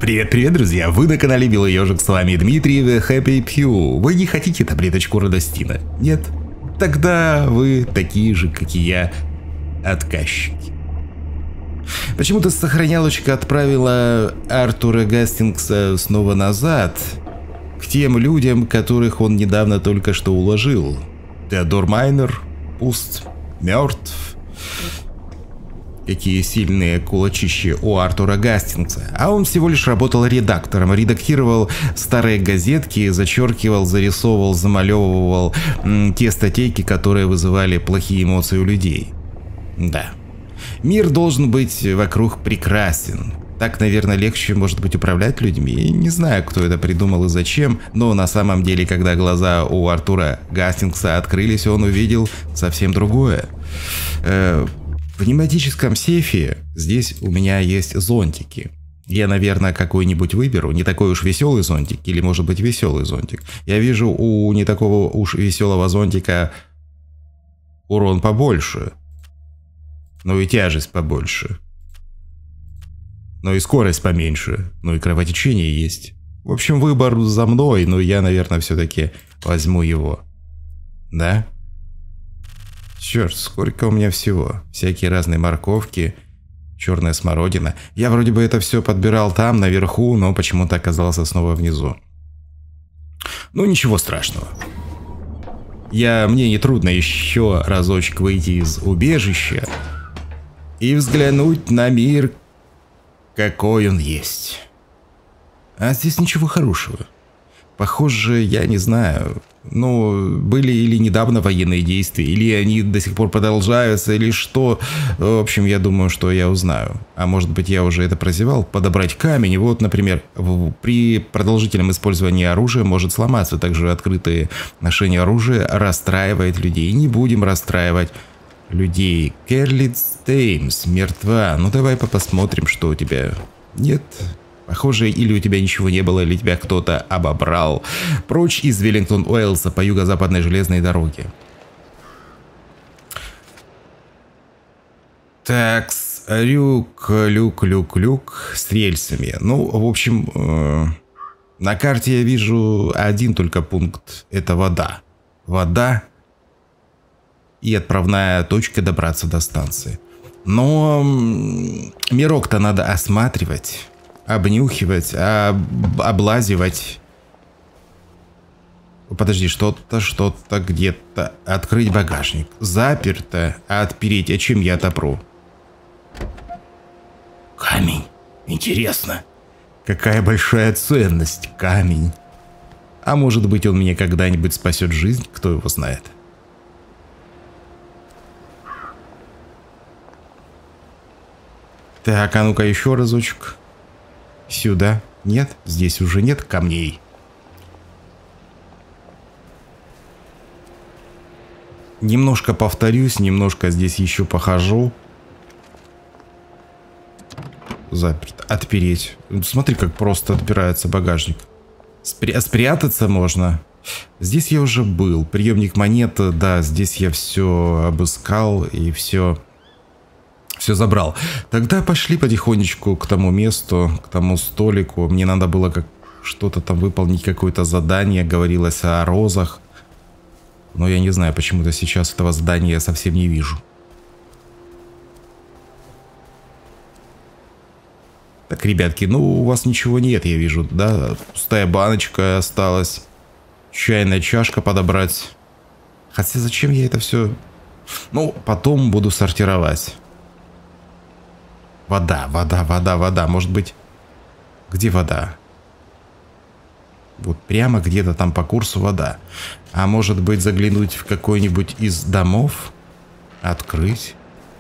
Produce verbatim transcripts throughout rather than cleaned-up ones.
Привет-привет, друзья! Вы на канале Белый Ёжик, с вами Дмитрий, The Happy Pew. Вы не хотите таблеточку Радостина? Нет? Тогда вы такие же, как и я, отказчики. Почему-то сохранялочка отправила Артура Гастингса снова назад, к тем людям, которых он недавно только что уложил. Теодор Майнер пуст, мертв. Какие сильные кулачищи у Артура Гастингса. А он всего лишь работал редактором, редактировал старые газетки, зачеркивал, зарисовывал, замалевывал м, те статейки, которые вызывали плохие эмоции у людей. Да. Мир должен быть вокруг прекрасен. Так, наверное, легче, может быть, управлять людьми. Не знаю, кто это придумал и зачем, но на самом деле, когда глаза у Артура Гастингса открылись, он увидел совсем другое. Э В пневматическом сейфе здесь у меня есть зонтики. Я, наверное, какой-нибудь выберу, не такой уж веселый зонтик, или может быть веселый зонтик. Я вижу у не такого уж веселого зонтика урон побольше. Ну и тяжесть побольше. Ну и скорость поменьше. Ну и кровотечение есть. В общем, выбор за мной, но я, наверное, все-таки возьму его. Да? Черт, сколько у меня всего. Всякие разные морковки, черная смородина. Я вроде бы это все подбирал там, наверху, но почему-то оказался снова внизу. Ну, ничего страшного. Я, мне не трудно еще разочек выйти из убежища и взглянуть на мир, какой он есть. А здесь ничего хорошего. Похоже, я не знаю, ну, были или недавно военные действия, или они до сих пор продолжаются, или что. В общем, я думаю, что я узнаю. А может быть, я уже это прозевал? Подобрать камень. Вот, например, при продолжительном использовании оружия может сломаться. Также открытое ношение оружия расстраивает людей. Не будем расстраивать людей. Кэрлит Стеймс мертва. Ну, давай посмотрим, что у тебя. Нет. Похоже, или у тебя ничего не было, или тебя кто-то обобрал. Прочь из Веллингтон-Уэллса по юго-западной железной дороге. Такс, люк, люк, люк, люк с рельсами. Ну, в общем, э, на карте я вижу один только пункт. Это вода. Вода и отправная точка добраться до станции. Но мирок-то надо осматривать. Обнюхивать, об, облазивать. Подожди, что-то, что-то где-то. Открыть багажник. Заперто. А отпереть, а чем я отопру? Камень. Интересно. Какая большая ценность. Камень. А может быть, он мне когда-нибудь спасет жизнь? Кто его знает. Так, а ну-ка еще разочек. Сюда. Нет, здесь уже нет камней. Немножко повторюсь, немножко здесь еще похожу. Заперт. Отпереть. Смотри, как просто отпирается багажник. Спря- спрятаться можно. Здесь я уже был. Приемник монет, да, здесь я все обыскал и все... Все забрал. Тогда пошли потихонечку к тому месту, к тому столику. Мне надо было как что-то там выполнить, какое-то задание. Говорилось о розах. Но я не знаю, почему-то сейчас этого задания я совсем не вижу. Так, ребятки, ну у вас ничего нет, я вижу, да? Пустая баночка осталась. Чайная чашка подобрать. Хотя зачем я это все... Ну, потом буду сортировать. Вода, вода, вода, вода. Может быть, где вода? Вот прямо где-то там по курсу вода. А может быть, заглянуть в какой-нибудь из домов? Открыть?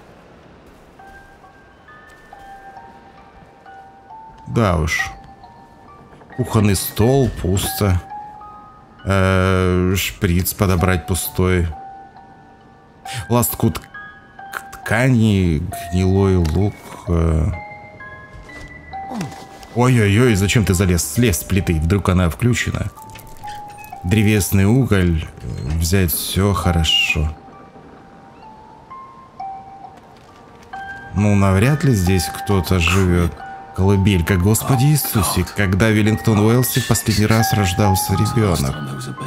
Да уж. Кухонный стол, пусто. Э-э, шприц подобрать пустой. Лоскут ткани, гнилой лук. Ой-ой-ой, зачем ты залез? Слез с плиты, вдруг она включена. Древесный уголь. Взять все хорошо. Ну, навряд ли здесь кто-то живет. Колыбелька, Господи Иисусе, когда в Веллингтон Уэлсе в последний раз рождался ребенок.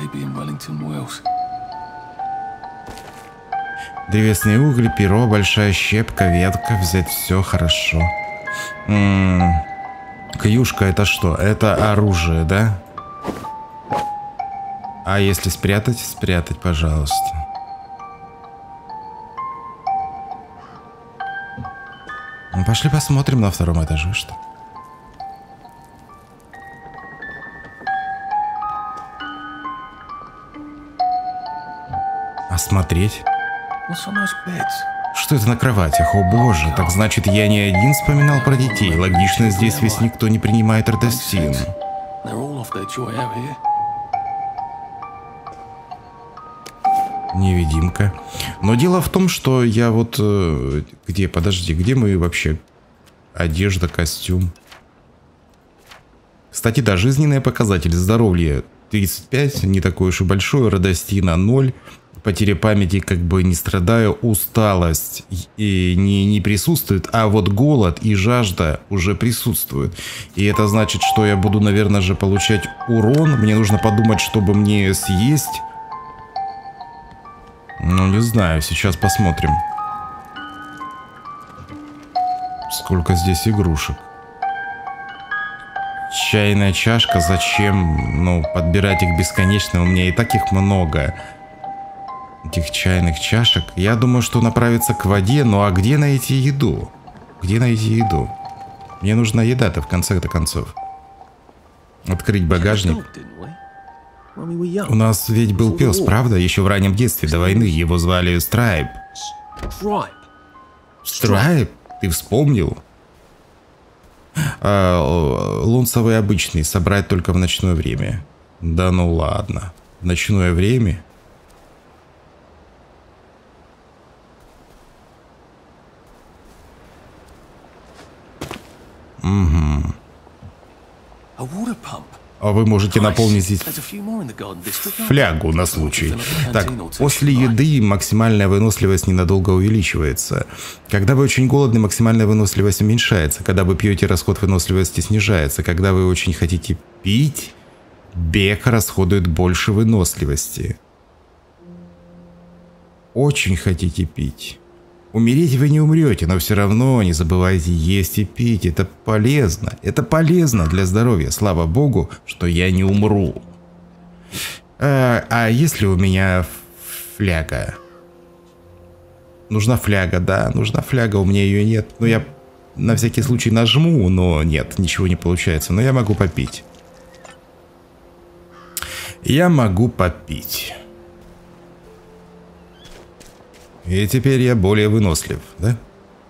Древесные угли, перо, большая щепка, ветка, взять все хорошо. М-м-м. Кьюшка это что? Это оружие, да? А если спрятать? Спрятать, пожалуйста. Ну, пошли посмотрим на втором этаже, что. Осмотреть? Что это на кроватях? О боже, так значит я не один вспоминал про детей. Логично, здесь весь никто не принимает родостин. Невидимка. Но дело в том, что я вот... Где, подожди, где мы вообще? Одежда, костюм. Кстати, да, жизненные показатели. Здоровье тридцать пять, не такой уж и большой. Родостина ноль. Потеря памяти как бы не страдаю. Усталость и не, не присутствует. А вот голод и жажда уже присутствуют. И это значит, что я буду, наверное же, получать урон. Мне нужно подумать, чтобы мне съесть. Ну, не знаю, сейчас посмотрим. Сколько здесь игрушек. Чайная чашка, зачем, ну, подбирать их бесконечно, у меня и так их много. Этих чайных чашек. Я думаю, что направиться к воде, ну а где найти еду? Где найти еду? Мне нужна еда-то в конце-то концов. Открыть багажник. У нас ведь был пес, правда? Еще в раннем детстве, до войны. Его звали Страйп. Страйп? Ты вспомнил? А, лунцевый обычный, собрать только в ночное время. Да ну ладно. В ночное время? Угу. А вы можете наполнить здесь флягу на случай. Так, после еды максимальная выносливость ненадолго увеличивается. Когда вы очень голодны, максимальная выносливость уменьшается. Когда вы пьете, расход выносливости снижается. Когда вы очень хотите пить, бег расходует больше выносливости. Очень хотите пить. Умереть вы не умрете, но все равно не забывайте есть и пить. Это полезно. Это полезно для здоровья. Слава богу, что я не умру. А, а если у меня фляга? Нужна фляга, да, нужна фляга. У меня ее нет. Но я на всякий случай нажму, но нет, ничего не получается. Но я могу попить. Я могу попить. И теперь я более вынослив, да?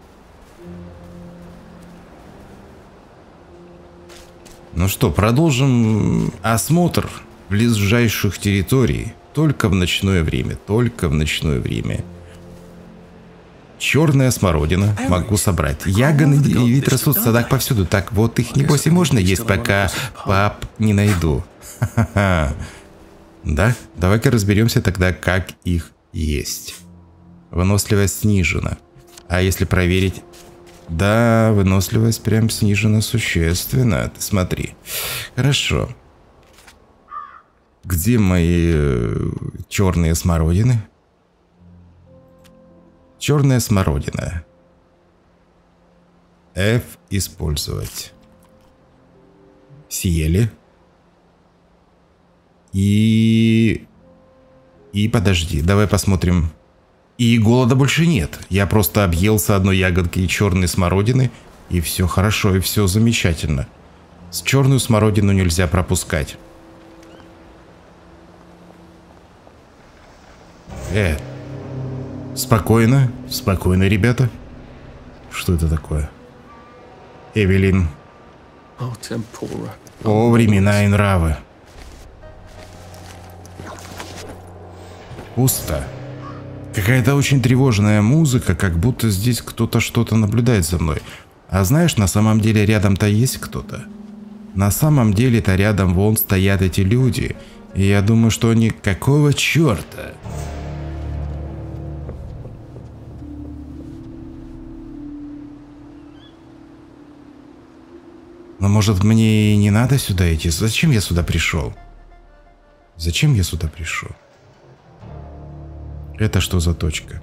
Ну что, продолжим осмотр ближайших территорий. Только в ночное время, только в ночное время. Черная смородина могу собрать. Ягоды и вид растут в садах повсюду. Так вот их небось и можно есть, пока пап не найду. Ха-ха-ха. Да? Давай-ка разберемся тогда, как их есть. Выносливость снижена. А если проверить... Да, выносливость прям снижена существенно. Ты смотри. Хорошо. Где мои э, черные смородины? Черная смородина. F использовать. Съели. И... И подожди, давай посмотрим... И голода больше нет. Я просто объелся одной ягодкой черной смородины, и все хорошо, и все замечательно. С черную смородину нельзя пропускать. Э, спокойно, спокойно, ребята. Что это такое? Эвелин. О, времена и нравы. Пусто. Какая-то очень тревожная музыка, как будто здесь кто-то что-то наблюдает за мной. А знаешь, на самом деле рядом-то есть кто-то. На самом деле-то рядом вон стоят эти люди. И я думаю, что они... Какого черта? Но может мне и не надо сюда идти? Зачем я сюда пришел? Зачем я сюда пришел? Это что за точка?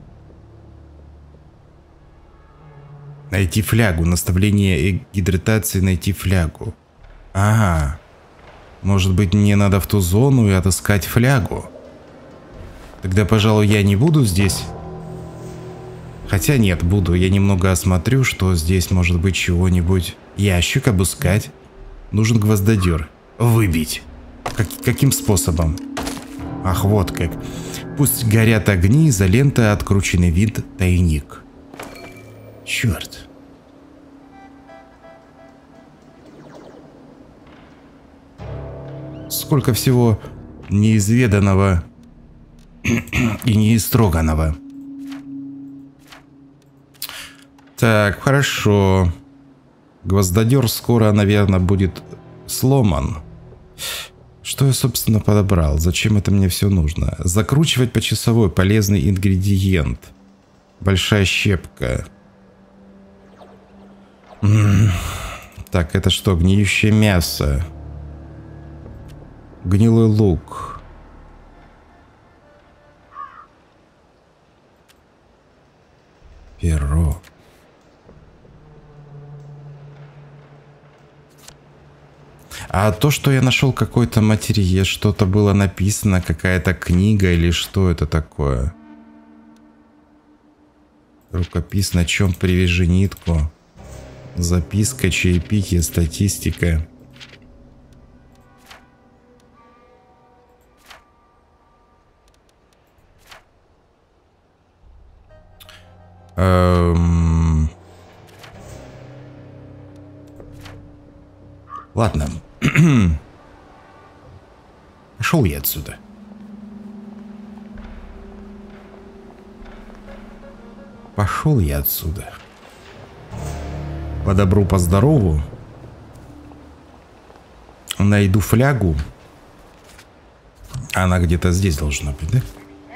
Найти флягу. Наставление гидратации найти флягу. Ага. Может быть, мне надо в ту зону и отыскать флягу? Тогда, пожалуй, я не буду здесь. Хотя нет, буду. Я немного осмотрю, что здесь может быть чего-нибудь. Ящик обыскать. Нужен гвоздодер. Выбить. Как, каким способом? Ах, вот как. Пусть горят огни, изолента, открученный винт, тайник. Черт. Сколько всего неизведанного и неистроганного. Так, хорошо. Гвоздодер скоро, наверное, будет сломан. Что я, собственно, подобрал? Зачем это мне все нужно? Закручивать по часовой. Полезный ингредиент. Большая щепка. М-м. Так, это что? Гниющее мясо. Гнилой лук. Перо. А то, что я нашел какой-то материал, что-то было написано, какая-то книга или что это такое? Рукопись, на чем привяжи нитку. Записка, чаепитие, статистика. Эм... Ладно. Пошел я отсюда. Пошел я отсюда. По добру, по здорову. Найду флягу. Она где-то здесь должна быть, да?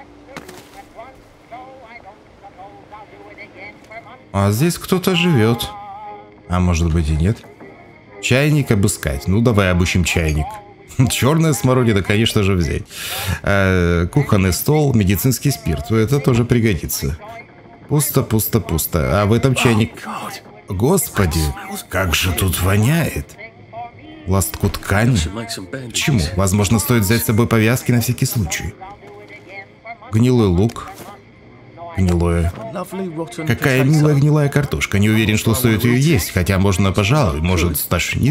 А здесь кто-то живет. А может быть и нет. Чайник обыскать. Ну давай обыщем чайник. Черная смородина, конечно же, взять. А, кухонный стол, медицинский спирт. Это тоже пригодится. Пусто, пусто, пусто. А в этом чайник... Господи, как же тут воняет. Ластку ткани. Почему? Возможно, стоит взять с собой повязки на всякий случай. Гнилой лук. Гнилое. Какая милая гнилая картошка. Не уверен, что стоит ее есть, хотя можно, пожалуй, может, стошнит.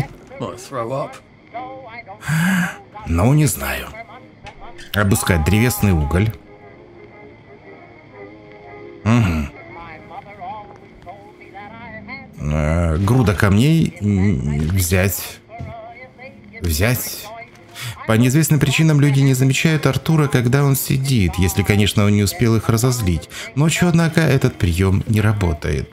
Ну, не знаю. Обыскать древесный уголь. Угу. Э, груда камней взять. Взять. По неизвестным причинам люди не замечают Артура, когда он сидит, если, конечно, он не успел их разозлить. Ночью, однако, этот прием не работает.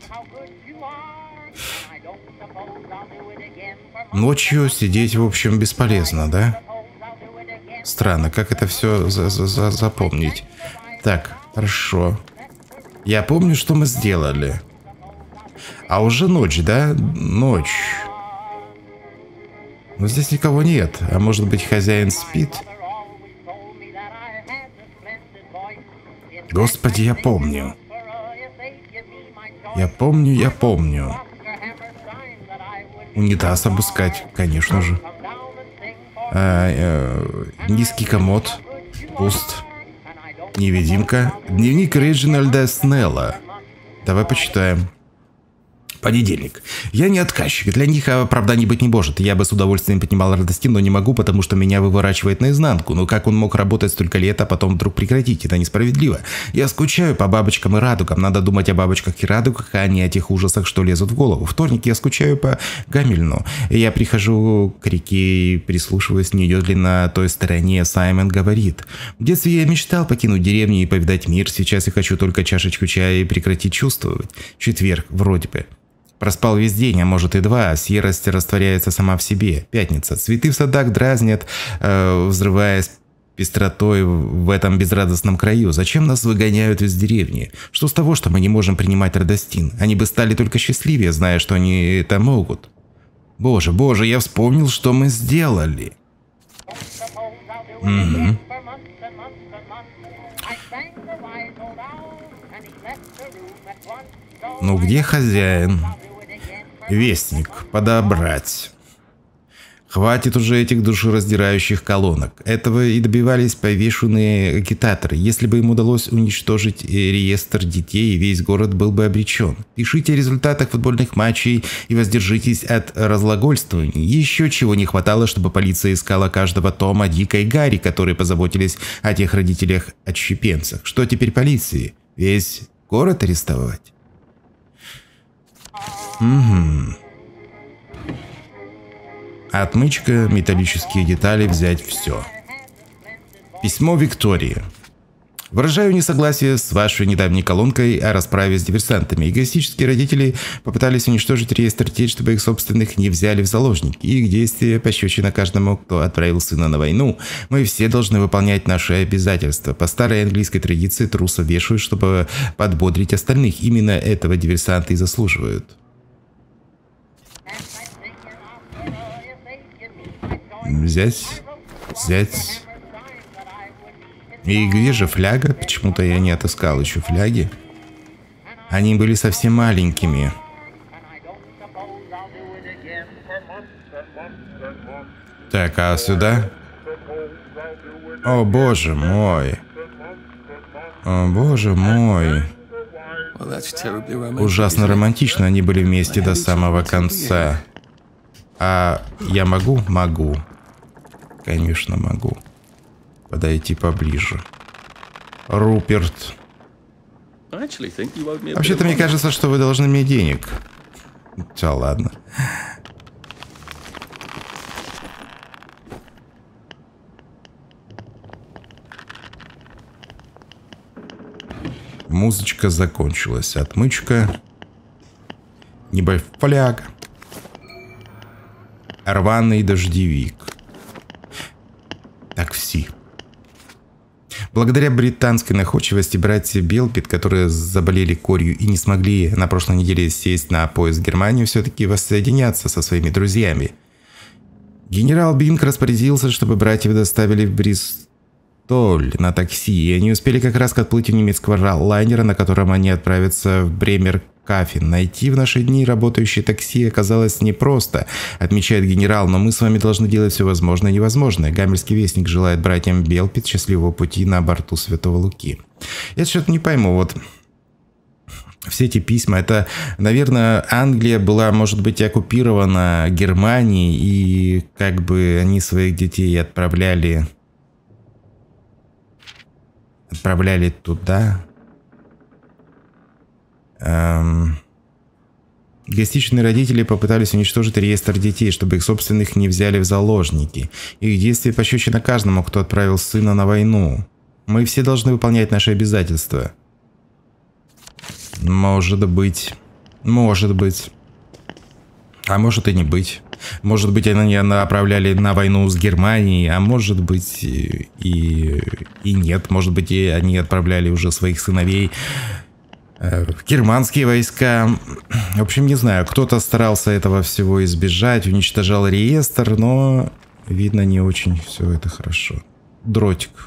Ночью сидеть, в общем, бесполезно, да? Странно, как это все за за за запомнить. Так, хорошо. Я помню, что мы сделали. А уже ночь, да? Ночь. Но здесь никого нет. А может быть, хозяин спит? Господи, я помню. Я помню, я помню. Унитаз обыскать, конечно же. А, э, низкий комод. Пуст. Невидимка. Дневник Реджинальда Снелла. Давай почитаем. Понедельник. Я не отказчик. Для них оправданий быть не может. Я бы с удовольствием поднимал радости, но не могу, потому что меня выворачивает наизнанку. Но как он мог работать столько лет, а потом вдруг прекратить? Это несправедливо. Я скучаю по бабочкам и радугам. Надо думать о бабочках и радугах, а не о тех ужасах, что лезут в голову. Вторник я скучаю по Гамильну. Я прихожу к реке и прислушиваюсь, не идет ли на той стороне. Саймон говорит. В детстве я мечтал покинуть деревню и повидать мир. Сейчас я хочу только чашечку чая и прекратить чувствовать. Четверг, вроде бы. Проспал весь день, а может и два, а серость растворяется сама в себе. Пятница. Цветы в садах дразнят, э, взрываясь пестротой в этом безрадостном краю. Зачем нас выгоняют из деревни? Что с того, что мы не можем принимать Радостин? Они бы стали только счастливее, зная, что они это могут. Боже, боже, я вспомнил, что мы сделали. Угу. Ну где хозяин? Вестник, подобрать. Хватит уже этих душераздирающих колонок. Этого и добивались повешенные агитаторы. Если бы им удалось уничтожить реестр детей, весь город был бы обречен. Пишите о результатах футбольных матчей и воздержитесь от разглагольствований. Еще чего не хватало, чтобы полиция искала каждого Тома, Дика и Гарри, которые позаботились о тех родителях-отщепенцах. Что теперь полиции? Весь город арестовать? Угу. Отмычка, металлические детали, взять все. Письмо Виктории. Выражаю несогласие с вашей недавней колонкой о расправе с диверсантами. Эгоистические родители попытались уничтожить реестр детей, чтобы их собственных не взяли в заложники. Их действия пощечина каждому, кто отправил сына на войну. Мы все должны выполнять наши обязательства. По старой английской традиции трусов вешают, чтобы подбодрить остальных. Именно этого диверсанты и заслуживают. Взять, взять. И где же фляга? Почему-то я не отыскал еще фляги. Они были совсем маленькими. Так, а сюда? О, боже мой. О, боже мой. Ужасно романтично они были вместе до самого конца. А я могу? Могу. Конечно, могу. Подойти поближе. Руперт. Вообще-то мне кажется, что вы должны мне денег. Все, ладно. Музычка закончилась. Отмычка. Небольшой фляг. Рваный дождевик. Такси. Благодаря британской находчивости братьев Белпит, которые заболели корью и не смогли на прошлой неделе сесть на поезд в Германию, все-таки воссоединяться со своими друзьями. Генерал Бинг распорядился, чтобы братьев доставили в Бристоль на такси, и они успели как раз к отплытию немецкого лайнера, на котором они отправятся в Бремер. Кафин. Найти в наши дни работающее такси оказалось непросто, отмечает генерал, но мы с вами должны делать все возможное и невозможное. Гамельский вестник желает братьям Белпит счастливого пути на борту Святого Луки. Я что-то не пойму, вот все эти письма, это, наверное, Англия была, может быть, оккупирована Германией, и как бы они своих детей отправляли, отправляли туда. Эм... Эгоистичные родители попытались уничтожить реестр детей, чтобы их собственных не взяли в заложники. Их действия пощечина каждому, кто отправил сына на войну. Мы все должны выполнять наши обязательства. Может быть. Может быть. А может и не быть. Может быть, они направляли на войну с Германией, а может быть и, и нет. Может быть, и они отправляли уже своих сыновей в германские войска. В общем, не знаю, кто-то старался этого всего избежать, уничтожал реестр, но, видно, не очень все это хорошо. Дротик.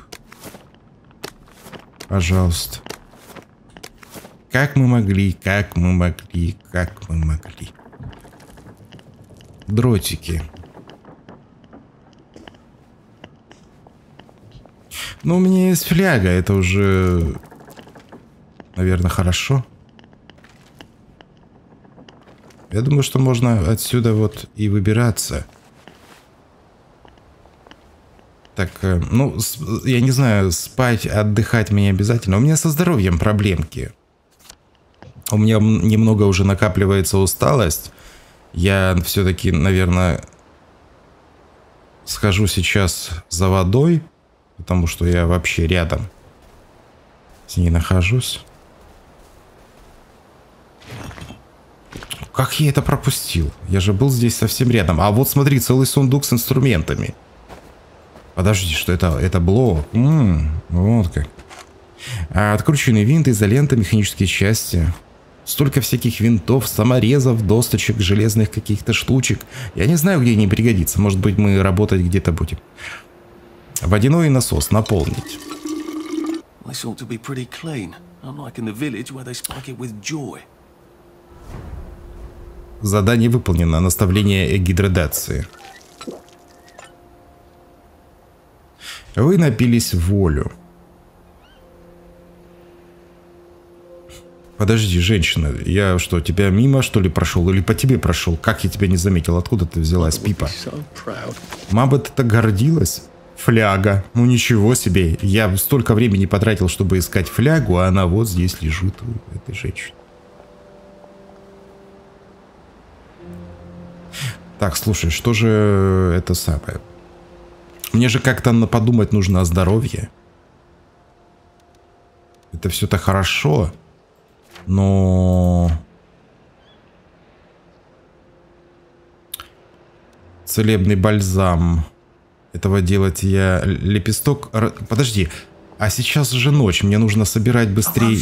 Пожалуйста. Как мы могли, как мы могли, как мы могли. Дротики. Ну, у меня есть фляга, это уже... Наверное, хорошо. Я думаю, что можно отсюда вот и выбираться. Так, ну, я не знаю, спать, отдыхать мне обязательно. У меня со здоровьем проблемки. У меня немного уже накапливается усталость. Я все-таки, наверное, схожу сейчас за водой, потому что я вообще рядом с ней нахожусь. Как я это пропустил? Я же был здесь совсем рядом. А вот смотри, целый сундук с инструментами. Подожди, что это? Это блок. М-м, вот как. А, открученный винт, изолента, механические части. Столько всяких винтов, саморезов, досточек, железных каких-то штучек. Я не знаю, где они пригодятся. Может быть, мы работать где-то будем. Водяной насос наполнить. Задание выполнено. Наставление гидратации. Вы напились в волю. Подожди, женщина, я что, тебя мимо, что ли, прошел? Или по тебе прошел? Как я тебя не заметил? Откуда ты взялась, Пипа? Мама, ты так гордилась? Фляга. Ну ничего себе. Я столько времени потратил, чтобы искать флягу, а она вот здесь лежит у этой женщины. Так, слушай, что же это самое? Мне же как-то подумать нужно о здоровье. Это все-то хорошо. Но целебный бальзам. Этого делать я... Лепесток... Подожди. А сейчас же ночь. Мне нужно собирать быстрее...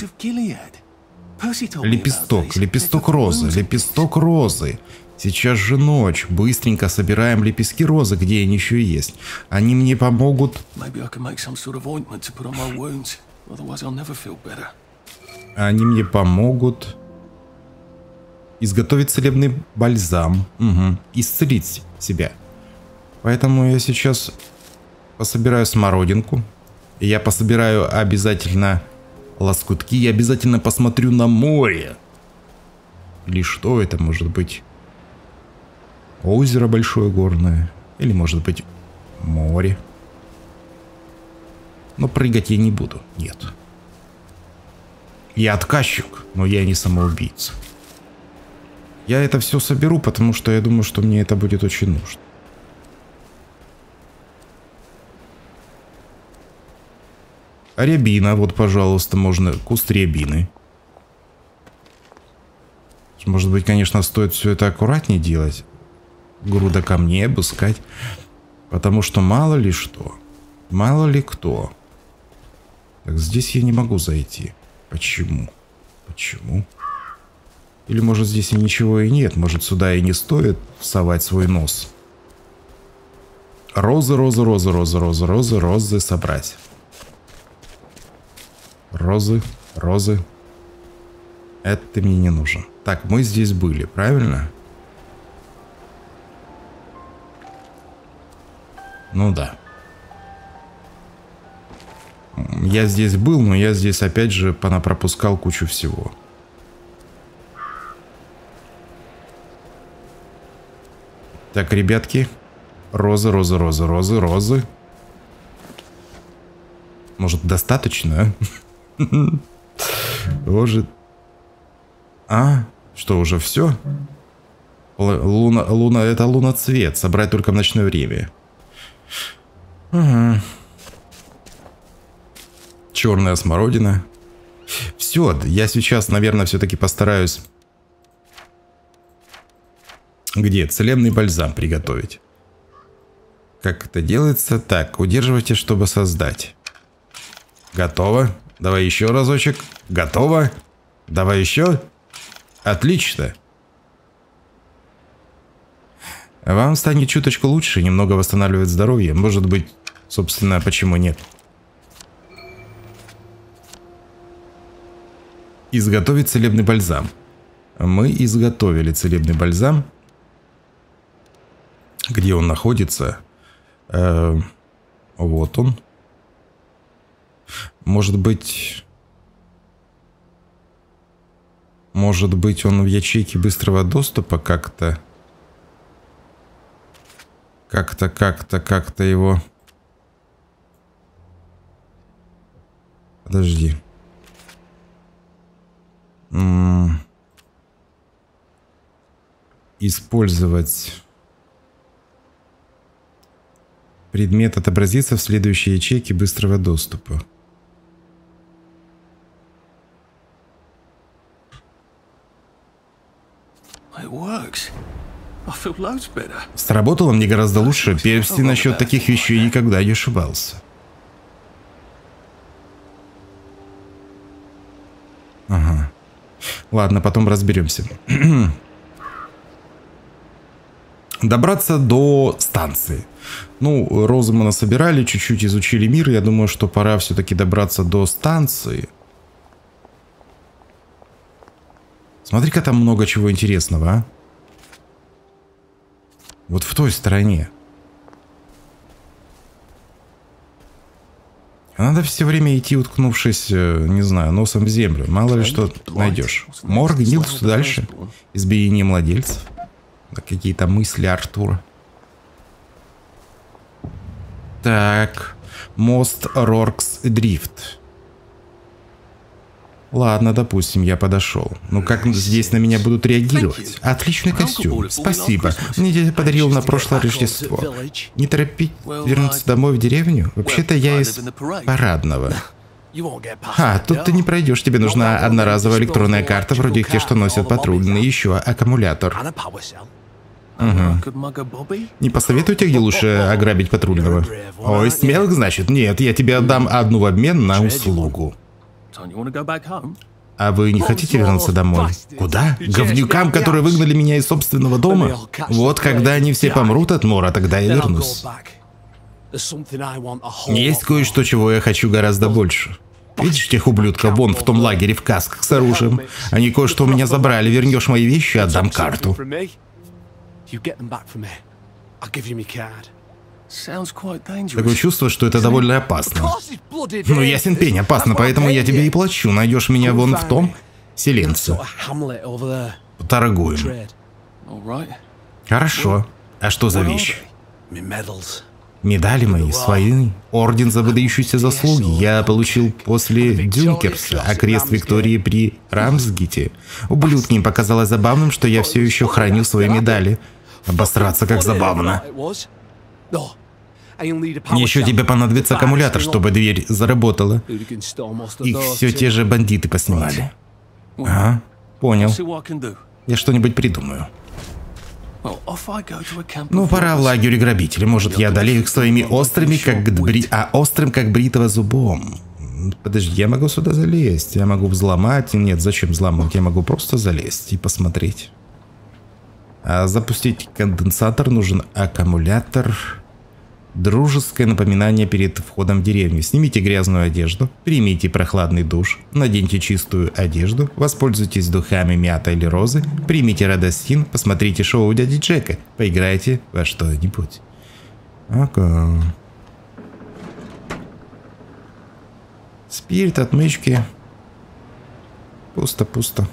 Лепесток. Лепесток розы. Лепесток розы. Сейчас же ночь. Быстренько собираем лепестки розы, где они еще есть. Они мне помогут... Они мне помогут изготовить целебный бальзам. Угу. Исцелить себя. Поэтому я сейчас пособираю смородинку. И я пособираю обязательно лоскутки. Я обязательно посмотрю на море. Или что это может быть? Озеро большое горное. Или может быть море. Но прыгать я не буду. Нет. Я отказчик, но я не самоубийца. Я это все соберу, потому что я думаю, что мне это будет очень нужно. Рябина, вот, пожалуйста, можно куст рябины. Может быть, конечно, стоит все это аккуратнее делать. Груда камней обыскать. Потому что мало ли что. Мало ли кто. Так, здесь я не могу зайти. Почему? Почему? Или может здесь и ничего и нет. Может сюда и не стоит совать свой нос. Розы, розы, розы, розы, розы, розы, розы собрать. Розы, розы. Это мне не нужен. Так, мы здесь были, правильно? Ну да. Я здесь был, но я здесь опять же понапропускал кучу всего. Так, ребятки. Розы, розы, розы, розы, розы. Может, достаточно? Может. А? Что, уже все? Луна, луна, это луноцвет. Собрать только в ночное время. Ага. Черная смородина. Все, я сейчас, наверное, все-таки постараюсь... Где? Целебный бальзам приготовить. Как это делается? Так, удерживайте, чтобы создать. Готово. Давай еще разочек. Готово. Давай еще. Отлично. Вам станет чуточку лучше, немного восстанавливать здоровье. Может быть, собственно, почему нет? Изготовить целебный бальзам. Мы изготовили целебный бальзам. Где он находится? Э, вот он. Может быть... Может быть, он в ячейке быстрого доступа как-то... Как-то, как-то, как-то его... Подожди. М-м- использовать... Предмет отобразится в следующей ячейке быстрого доступа. Сработало мне гораздо лучше. Перси насчет таких вещей никогда не ошибался. Ага. Ладно, потом разберемся. Добраться до станции. Ну, розы мы насобирали, чуть-чуть изучили мир. Я думаю, что пора все-таки добраться до станции. Смотри-ка, там много чего интересного, а. Вот в той стороне. Надо все время идти, уткнувшись, не знаю, носом в землю. Мало ли что найдешь. Морг, гнил, что дальше? Избиение младельцев. Да какие-то мысли Артура. Так. Мост Роркс Дрифт. Ладно, допустим, я подошел. Ну как здесь на меня будут реагировать? Отличный костюм. Спасибо. Мне дядя подарил на прошлое Рождество. Не торопить вернуться домой в деревню? Вообще-то я из парадного. А, тут ты не пройдешь. Тебе нужна одноразовая электронная карта, вроде тех, что носят патрульные. Еще аккумулятор. Угу. Не посоветуйте, где лучше ограбить патрульного? Ой, смелых, значит? Нет, я тебе отдам одну в обмен на услугу. А вы не хотите вернуться домой? Куда? Говнюкам, которые выгнали меня из собственного дома? Вот когда они все помрут от мора, тогда я вернусь. Есть кое-что, чего я хочу гораздо больше. Видишь тех ублюдков вон в том лагере в касках с оружием? Они кое-что у меня забрали. Вернешь мои вещи, отдам карту. Такое чувство, что это довольно опасно. Ну, ясен пень, опасно, поэтому я тебе и плачу. Найдешь меня вон в том селенце. Поторгуем. Хорошо. А что за вещи? Медали мои, свои. Орден за выдающиеся заслуги. Я получил после Дюнкерса, а крест Виктории при Рамсгите. Ублюдки, им показалось забавным, что я все еще храню свои медали. Обосраться как забавно. Еще тебе понадобится аккумулятор, чтобы дверь заработала. Их все те же бандиты поснимали. Ага, понял. Я что-нибудь придумаю. Ну, пора в лагерь грабителей. Может, я одолею их своими острыми, как бри... а острым, как бритого зубом. Подожди, я могу сюда залезть. Я могу взломать. Нет, зачем взламывать? Я могу просто залезть и посмотреть. А запустить конденсатор нужен аккумулятор. Дружеское напоминание перед входом в деревню. Снимите грязную одежду, примите прохладный душ, наденьте чистую одежду, воспользуйтесь духами мята или розы, примите радостин, посмотрите шоу дяди Джека, поиграйте во что-нибудь. Ага. Спирт, отмычки. Пусто-пусто.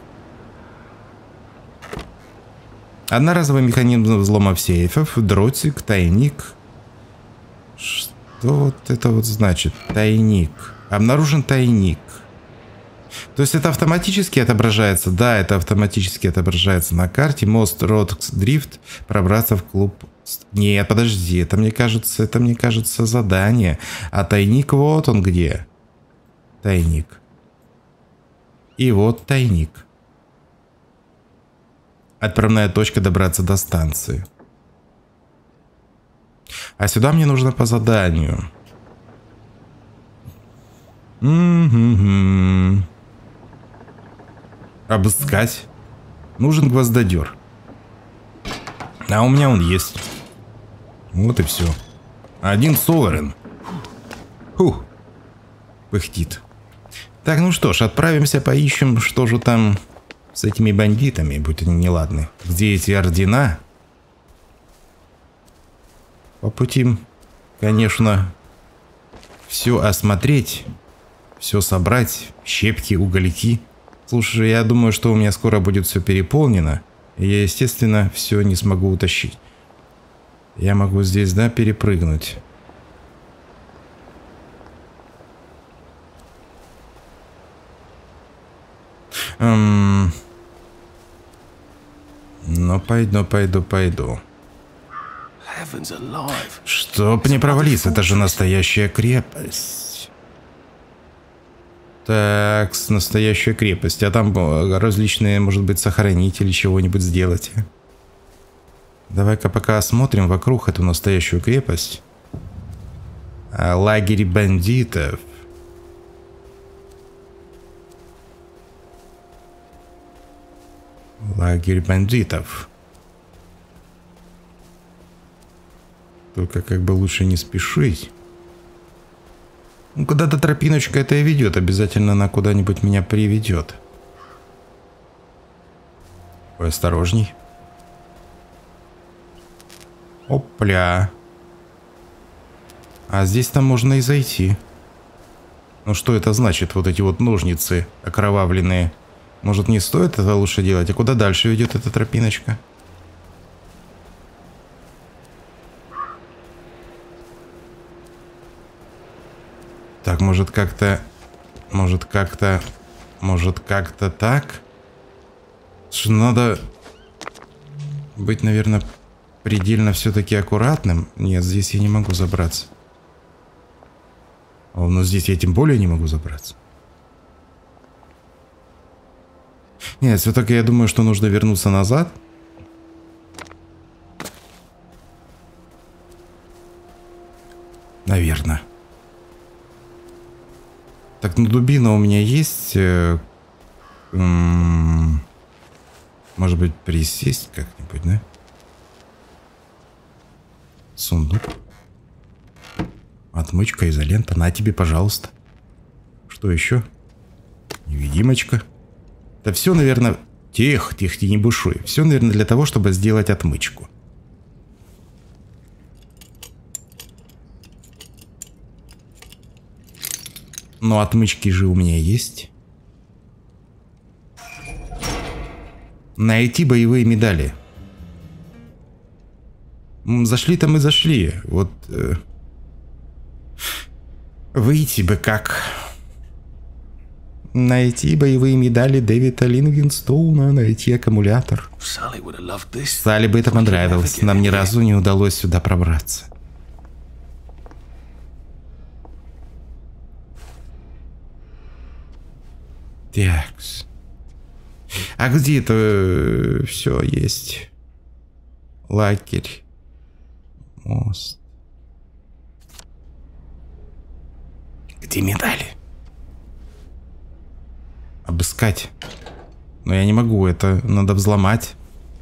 Одноразовый механизм взлома сейфов, дротик, тайник. Что вот это вот значит? Тайник. Обнаружен тайник. То есть это автоматически отображается? Да, это автоматически отображается на карте. Мост Роркс Дрифт. Пробраться в клуб. Нет, подожди. Это мне кажется, это мне кажется задание. А тайник вот он где. Тайник. И вот тайник. Отправная точка добраться до станции. А сюда мне нужно по заданию. Угу. Обыскать. Нужен гвоздодер. А у меня он есть. Вот и все. Один Соверен. Фух. Пыхтит. Так, ну что ж, отправимся, поищем, что же там с этими бандитами, будь они неладны. Где эти ордена? По пути, конечно, все осмотреть, все собрать, щепки, угольки. Слушай, я думаю, что у меня скоро будет все переполнено, и я, естественно, все не смогу утащить. Я могу здесь, да, перепрыгнуть. Эм... Ну, пойду, пойду, пойду. Чтоб не провалиться, это же настоящая крепость. Так, настоящая крепость. А там различные, может быть, сохранить или чего-нибудь сделать. Давай-ка пока осмотрим вокруг эту настоящую крепость. А, лагерь бандитов. Лагерь бандитов. Только как бы лучше не спешить. Ну, куда-то тропиночка это и ведет. Обязательно она куда-нибудь меня приведет. Ой, осторожней. Опля. А здесь там можно и зайти. Ну что это значит, вот эти вот ножницы окровавленные? Может, не стоит это лучше делать? А куда дальше ведет эта тропиночка? Так, может как-то... Может как-то... Может как-то так? Что надо быть, наверное, предельно все-таки аккуратным. Нет, здесь я не могу забраться. О, но здесь я тем более не могу забраться. Нет, все-таки я думаю, что нужно вернуться назад. Наверное. Так, ну дубина у меня есть. Э, м- может быть, присесть как-нибудь, да? Сундук. Отмычка, изолента. На тебе, пожалуйста. Что еще? Невидимочка. Да все, наверное... Тихо, тихо, ты не бушуй. Все, наверное, для того, чтобы сделать отмычку. Но отмычки же у меня есть. Найти боевые медали. Зашли-то мы зашли. Вот... Э, выйти бы как... Найти боевые медали Дэвида Ливингстоуна, найти аккумулятор. Салли бы это понравилось. Нам ни разу не удалось сюда пробраться. Такс. А где это все есть? Лагерь. Мост. Где медали? Обыскать. Но я не могу, это надо взломать.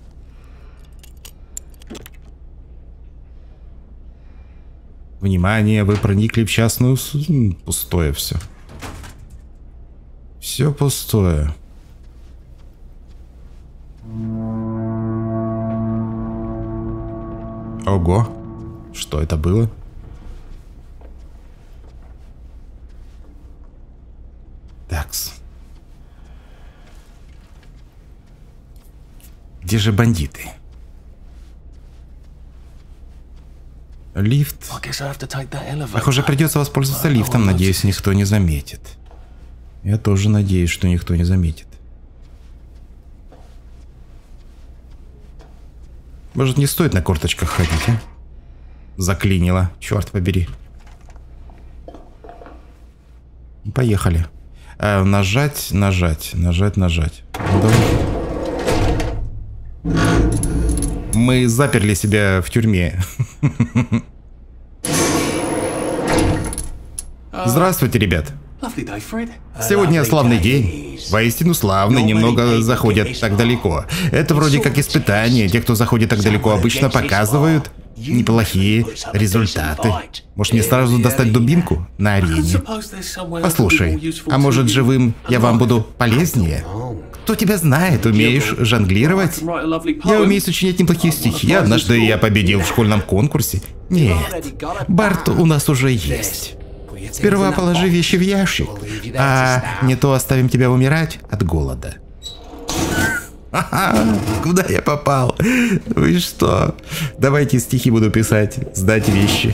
Внимание, вы проникли в частную... Пустое все. Все пустое. Ого. Что это было? Такс. Где же бандиты? Лифт. Похоже, придется воспользоваться лифтом. Надеюсь, никто не заметит. Я тоже надеюсь, что никто не заметит. Может, не стоит на корточках ходить, а? Заклинило. Черт побери. Поехали. А, нажать, нажать, нажать, нажать. Ну, давай. Мы заперли себя в тюрьме. Здравствуйте, ребят. Сегодня славный день. Воистину славный, немного заходят так далеко. Это вроде как испытание. Те, кто заходит так далеко, обычно показывают неплохие результаты. Может, мне сразу достать дубинку на арене? Послушай, а может, живым я вам буду полезнее? Кто тебя знает, умеешь жонглировать? Я умею сочинять неплохие стихи. Однажды я победил в школьном конкурсе. Нет, Барт у нас уже есть. Сперва положи вещи в ящик, а не то оставим тебя умирать от голода. Ха-ха, куда я попал? Вы что? Давайте стихи буду писать, сдать вещи.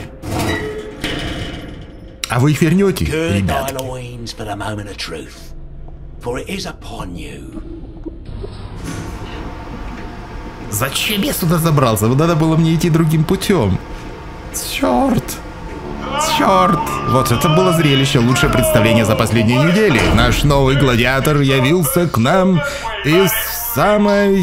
А вы их вернете, ребятки? Зачем я сюда забрался? Надо было мне идти другим путем. Черт. Черт! Вот это было зрелище, лучшее представление за последние недели. Наш новый гладиатор явился к нам из самой...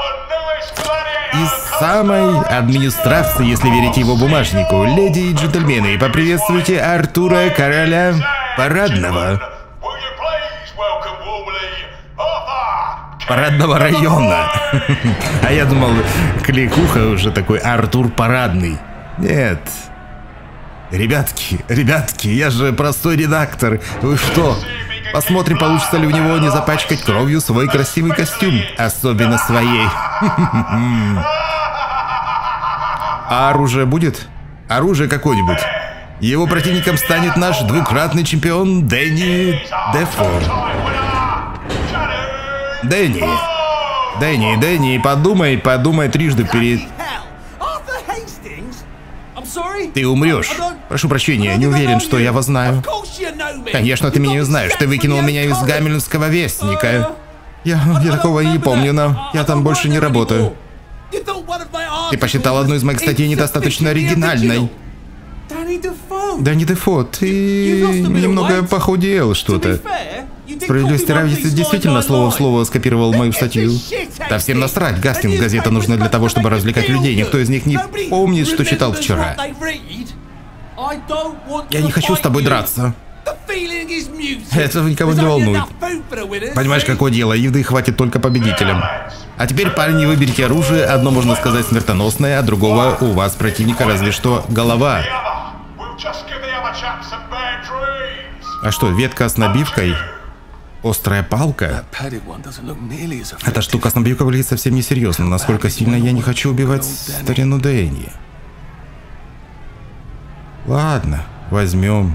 Из самой администрации, если верить его бумажнику. Леди и джентльмены, поприветствуйте Артура, короля парадного. Парадного района. А я думал, кликуха уже такой Артур Парадный. Нет. Ребятки, ребятки, я же простой редактор. Вы что? Посмотрим, получится ли у него не запачкать кровью свой красивый костюм. Особенно своей. А оружие будет? Оружие какое-нибудь. Его противником станет наш двукратный чемпион Дэнни Дефо. Дэнни. Дэнни, Дэнни, подумай, подумай трижды перед... Ты умрешь. Прошу прощения, не уверен, что я вас знаю. Конечно, ты меня знаешь. Ты выкинул меня из Гамильнского вестника. Я, я такого и не помню, но я там больше не работаю. Ты посчитал одну из моих статей недостаточно оригинальной. Дэнни Дефо, ты немного похудел что-то. Справедливости ради, ты действительно слово в слово скопировал мою статью. Да всем насрать, Гастингс газета нужна для того, чтобы развлекать людей. Никто из них не помнит, что читал вчера. Я не хочу с тобой драться. Это никого не волнует. Понимаешь, какое дело, еды хватит только победителям. А теперь, парни, выберите оружие. Одно, можно сказать, смертоносное, а другого у вас противника разве что голова. А что, ветка с набивкой? Острая палка? Эта штука с набивкой выглядит совсем несерьезно. Насколько сильно я не хочу убивать старину Дэнни. Ладно, возьмем.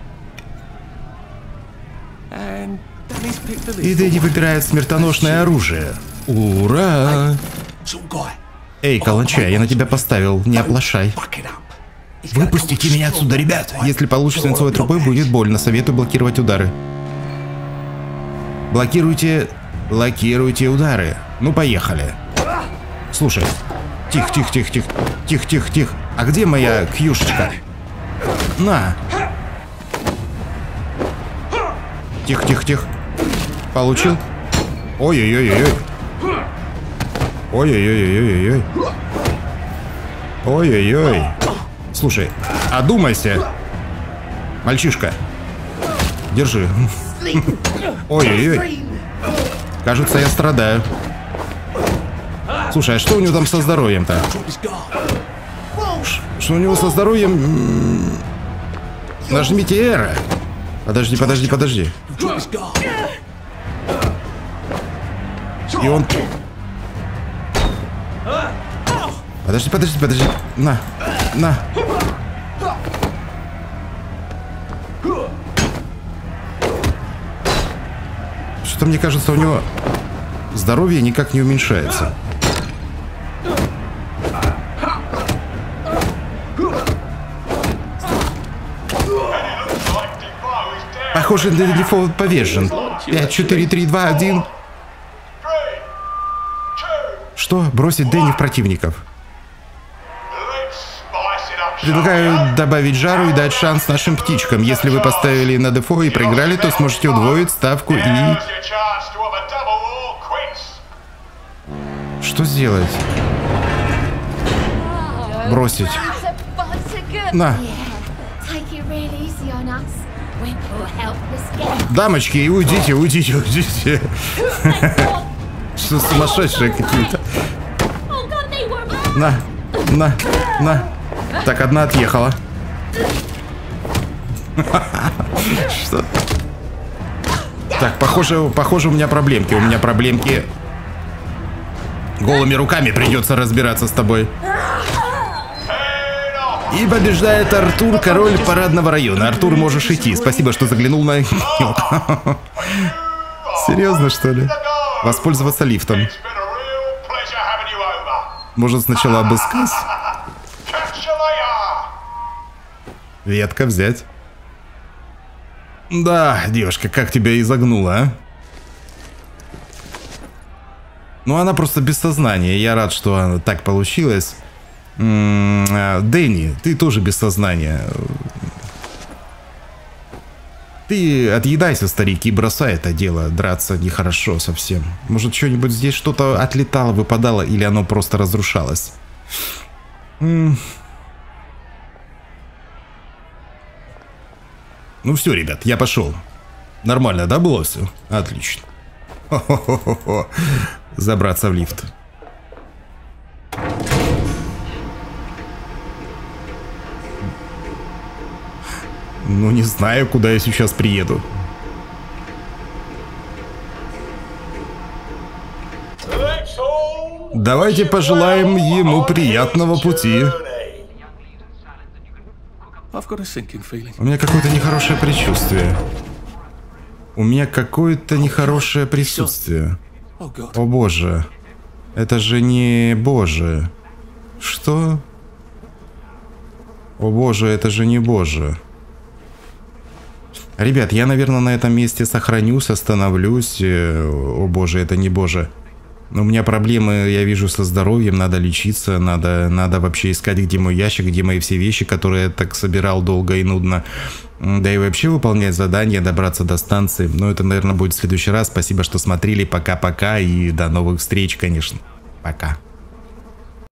И Дэнни выбирает смертоносное оружие. Ура! Эй, каланча, я на тебя поставил, не оплошай. Выпустите меня отсюда, ребят! Если получишь свинцовой трубой, будет больно. Советую блокировать удары. Блокируйте... Блокируйте удары. Ну, поехали. Слушай. Тихо, тихо, тихо, тихо. Тихо, тихо, тихо. А где моя кьюшечка? На. Тихо, тихо, тихо. Получил? Ой-ой-ой-ой-ой. Ой-ой-ой-ой-ой-ой. Ой-ой-ой. Слушай, одумайся. Мальчишка. Держи. Ой-ой-ой. Кажется, я страдаю. Слушай, а что у него там со здоровьем-то? Что у него со здоровьем? Нажмите R. Подожди, подожди, подожди. И он... Подожди, подожди, подожди. На, на. Что-то мне кажется, у него здоровье никак не уменьшается. Похоже, Дэнни Дефо повержен. пять, четыре, три, два, один. Что? Бросить Дэнни в противников. Предлагаю добавить жару и дать шанс нашим птичкам. Если вы поставили на Дефо и проиграли, то сможете удвоить ставку и... Что сделать? Бросить. На. Дамочки, уйдите, уйдите, уйдите. Что сумасшедшие какие-то. На, на, на. Так, одна отъехала. Что? Так, похоже, похоже, у меня проблемки. У меня проблемки. Голыми руками придется разбираться с тобой. И побеждает Артур, король парадного района. Артур, можешь идти. Спасибо, что заглянул на... Серьезно, что ли? Воспользоваться лифтом. Может, сначала обыскать? Ветка взять. Да, девушка, как тебя изогнула, а? Ну, она просто без сознания. Я рад, что так получилось. М-м, Дэнни, ты тоже без сознания. Ты отъедайся, старик, и бросай это дело. Драться нехорошо совсем. Может, что-нибудь здесь что-то отлетало, выпадало, или оно просто разрушалось? М-м. Ну все, ребят, я пошел. Нормально, да, было все? Отлично. Хо-хо-хо-хо. Забраться в лифт. Ну, не знаю, куда я сейчас приеду. Давайте пожелаем ему приятного пути. У меня какое-то нехорошее предчувствие. У меня какое-то нехорошее присутствие. О боже. Это же не боже. Что? О боже, это же не боже. Ребят, я, наверное, на этом месте сохранюсь, остановлюсь. О боже, это не боже. У меня проблемы, я вижу, со здоровьем, надо лечиться, надо, надо вообще искать, где мой ящик, где мои все вещи, которые я так собирал долго и нудно. Да и вообще выполнять задания, добраться до станции. Но это, наверное, будет в следующий раз. Спасибо, что смотрели. Пока-пока и до новых встреч, конечно. Пока.